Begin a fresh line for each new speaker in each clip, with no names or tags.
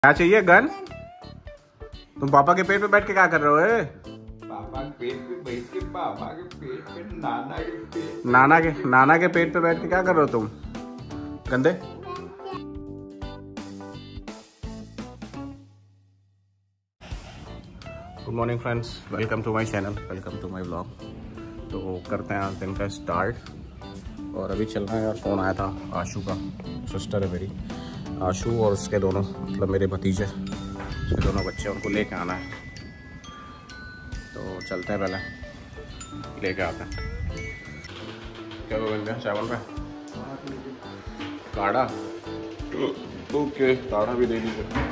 क्या चाहिए? गन? तुम पापा के पेट पे बैठ के क्या कर रहे हो?
पापा के पेट पे बैठ के पापा के पेट पे
नाना के पेट पे बैठ के क्या कर रहे हो तुम? गंदे। Good morning friends, welcome to my channel, welcome to my vlog. तो करते हैं आज दिन का स्टार्ट। और अभी चल रहा है यार, फ़ोन आया था आशू का, सिस्टर है मेरी आशू, और उसके दोनों मतलब मेरे भतीजे, उसके दोनों बच्चे, उनको लेके आना है। तो चलते हैं, पहले लेके आते हैं। क्या बोल रहे हैं? चावल पे काढ़ा, ओके काढ़ा भी दे दीजिए।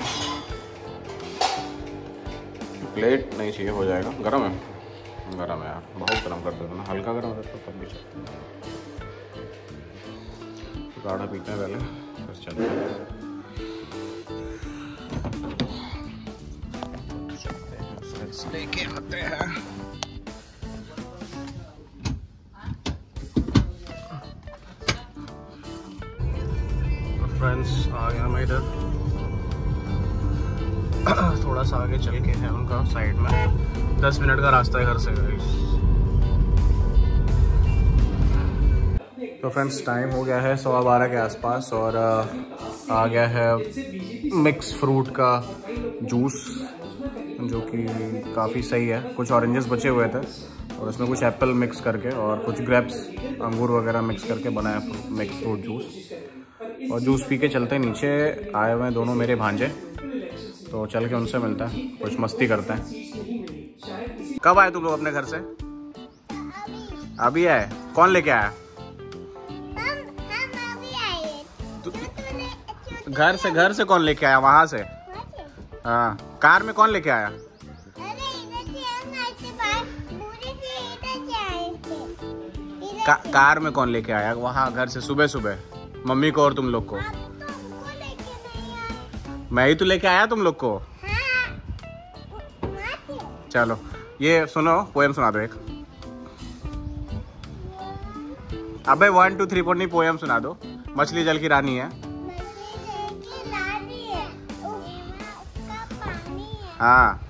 प्लेट नहीं चाहिए, हो जाएगा। गरम है? गरम है यार, बहुत गरम कर देते ना, हल्का गरम रहता तो तब भी चलता। काढ़ा पीते हैं पहले, फिर चलते हैं। लेके आते हैं। फ्रेंड्स आ गया मैं इधर, थोड़ा सा आगे चल के है उनका साइड में, 10 मिनट का रास्ता है घर से। तो फ्रेंड्स टाइम हो गया है 12:15 के आसपास, और आ गया है मिक्स फ्रूट का जूस, जो कि काफ़ी सही है। कुछ ऑरेंजेस बचे हुए थे और उसमें कुछ एप्पल मिक्स करके और कुछ ग्रेप्स, अंगूर वगैरह मिक्स करके बनाया मिक्स फ्रूट जूस। और जूस पी के चलते हैं, नीचे आए हुए हैं दोनों मेरे भांजे, तो चल के उनसे मिलता है, कुछ मस्ती करते हैं। कब आए तुम लोग अपने घर से? अभी आए? कौन लेके आया? घर से कौन लेके आया? वहां से? हाँ। कार में कौन लेके आया? कार में कौन लेके आया वहाँ घर से सुबह सुबह? मम्मी को और तुम लोग को? मैं ही तो लेके आया तुम लोग को। चलो ये सुनो, पोएम सुना दो एक। अबे 1 2 3 4 नहीं, पोएम सुना दो। मछली जल की रानी है। हाँ,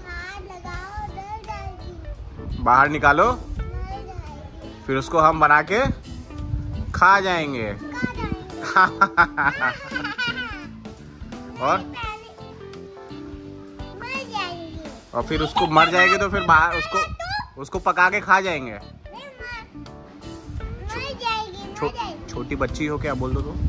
बाहर निकालो, फिर उसको हम बना के खा जाएंगे। और फिर उसको मर जाएगी तो फिर बाहर उसको पका के खा जाएंगे। छोटी बच्ची हो क्या? बोल दो तो।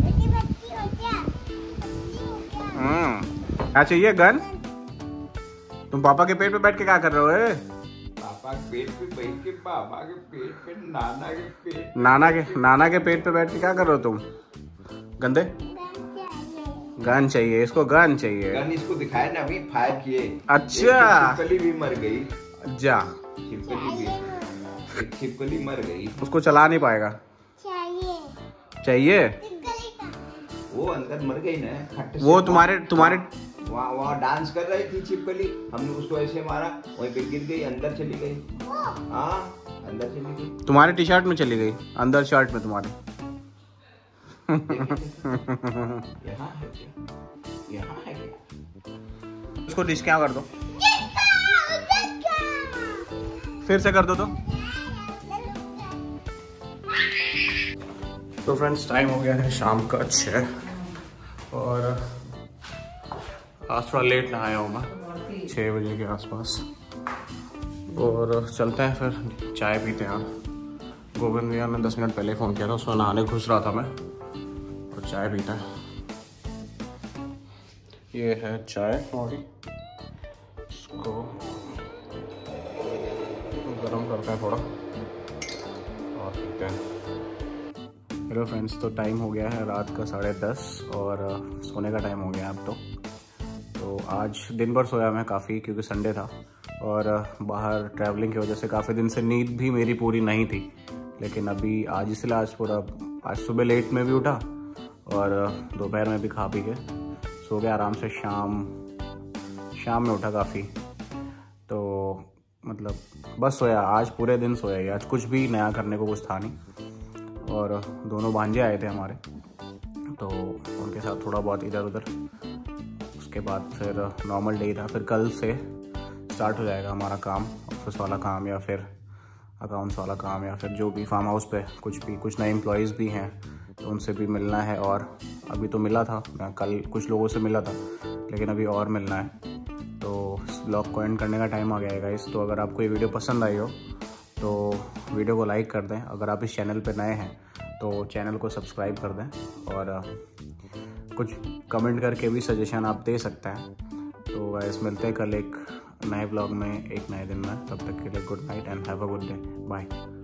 क्या चाहिए? गन? तुम पापा के पेट पे बैठ के क्या कर रहे हो?
पापा के पेट पे बैठ के पापा के पेट पे
नाना के पेट पे बैठ के क्या कर रहे हो तुम? गंदे। गन चाहिए इसको, गन चाहिए।
गन इसको दिखाया ना, अभी फायर किए।
अच्छा,
छिपकली भी मर गई।
जा,
छिपकली मर गई।
उसको चला नहीं पाएगा। चाहिए?
वो अंदर मर गई ना।
वो तुम्हारे
वहाँ डांस कर रही थी छिपकली, हमने उसको ऐसे मारा, वहीं पे गिर गई, अंदर चली गई। हाँ, अंदर चली गई।
तुम्हारे टी शर्ट में चली गई, अंदर शर्ट में तुम्हारे।
यहाँ है क्या? यहाँ है क्या?
उसको डिश क्या कर दो, फिर से कर दो तो फ्रेंड्स टाइम हो गया है शाम का 6, और आज थोड़ा लेट नहाया हूँ मैं, 6 बजे के आसपास। और चलते हैं फिर चाय पीते हैं। गोविंद भैया ने 10 मिनट पहले फ़ोन किया था, उसमें नहाने घुस रहा था मैं, और चाय पीता है। ये है चाय हमारी, इसको गरम करते हैं थोड़ा और पीते हैं। हेलो फ्रेंड्स, तो टाइम हो गया है रात का 10:30, और सोने का टाइम हो गया अब तो आज दिन भर सोया मैं काफ़ी, क्योंकि संडे था और बाहर ट्रैवलिंग की वजह से काफ़ी दिन से नींद भी मेरी पूरी नहीं थी। लेकिन अभी आज इसलिए आज सुबह लेट में भी उठा, और दोपहर में भी खा पी के सो गया आराम से। शाम में उठा काफ़ी, तो मतलब बस सोया, आज पूरे दिन सोया ही। आज कुछ भी नया करने को कुछ था नहीं। और दोनों भांजे आए थे हमारे, तो उनके साथ थोड़ा बहुत इधर उधर उसके बाद फिर नॉर्मल डे था। फिर कल से स्टार्ट हो जाएगा हमारा काम, ऑफिस वाला काम या फिर अकाउंट्स वाला काम या फिर जो भी फार्म हाउस पे कुछ नए एम्प्लॉयज़ भी हैं तो उनसे भी मिलना है। और अभी तो मिला था, मैं कल कुछ लोगों से मिला था, लेकिन अभी और मिलना है। तो ब्लॉग को एंड करने का टाइम आ गया है गाइस। तो अगर आपको ये वीडियो पसंद आई हो तो वीडियो को लाइक कर दें। अगर आप इस चैनल पे नए हैं तो चैनल को सब्सक्राइब कर दें और कुछ कमेंट करके भी सजेशन आप दे सकते हैं। तो गाइस मिलते हैं कल एक नए ब्लॉग में एक नए दिन में। तब तक के लिए good night and have a good day. Bye.